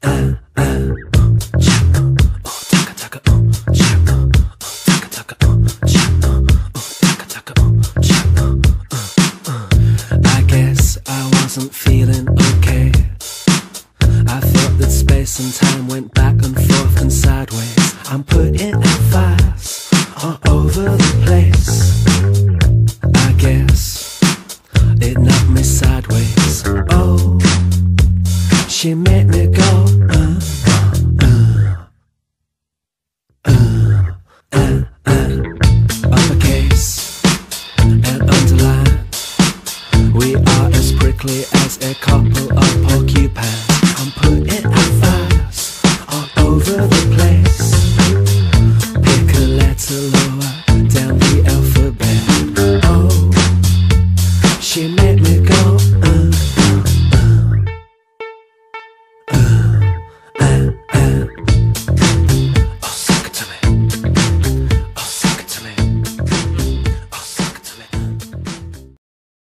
I guess I wasn't feeling okay. I thought that space and time went back and forth and sideways. I'm putting out fires all over the place. I guess it knocked me sideways. Oh, she made me go uppercase and underline. We are as prickly as a couple of porcupines. I'm putting out fires all over the place. Pick a letter lower down the alphabet. Oh, she made me go uh.